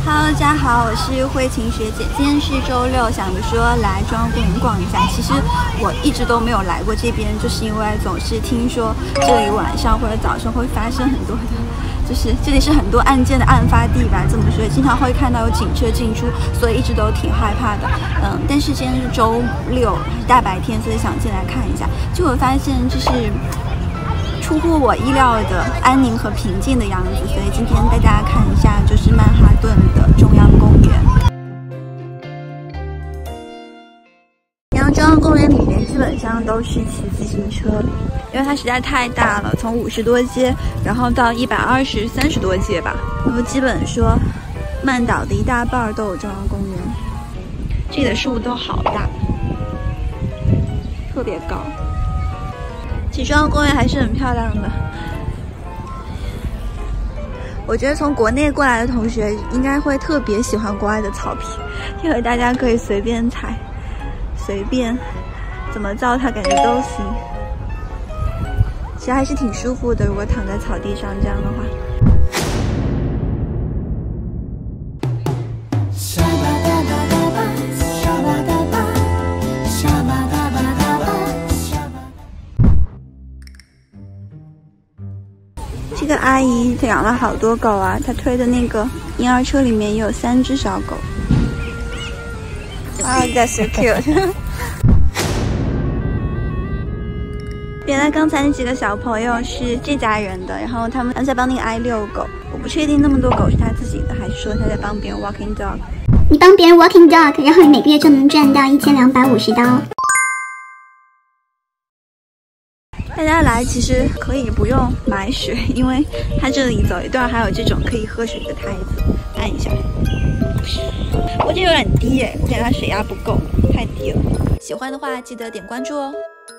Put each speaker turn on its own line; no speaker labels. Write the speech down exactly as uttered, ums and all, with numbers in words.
Hello， 大家好，我是慧琴学姐。今天是周六，想着说来中央公园逛一下。其实我一直都没有来过这边，就是因为总是听说这里晚上或者早上会发生很多的，就是这里是很多案件的案发地吧，这么说，经常会看到有警车进出，所以一直都挺害怕的。嗯，但是今天是周六，大白天，所以想进来看一下。结果发现就是出乎我意料的安宁和平静的样子，所以今天带大家看一下，就是曼哈顿的中央公园。然后中央公园里面基本上都是骑自行车，因为它实在太大了，从五十多街，然后到一百二十三十多街吧，然后基本说曼岛的一大半都有中央公园。这里的树都好大，特别高。其实中央公园还是很漂亮的，我觉得从国内过来的同学应该会特别喜欢国外的草坪，因为大家可以随便踩，随便怎么糟蹋感觉都行。其实还是挺舒服的，如果躺在草地上这样的话。这个阿姨养了好多狗啊，她推的那个婴儿车里面也有三只小狗。啊、oh, ，that's so cute 。原来刚才那几个小朋友是这家人的，然后他们在帮那个阿姨遛狗。我不确定那么多狗是他自己的，还是说他在帮别人 walking dog。
你帮别人 walking dog， 然后你每个月就能赚到一千两百五十刀。
大家来其实可以不用买水，因为它这里走一段还有这种可以喝水的台子，按一下。我这有点低耶，我感觉它水压不够，太低了。喜欢的话记得点关注哦。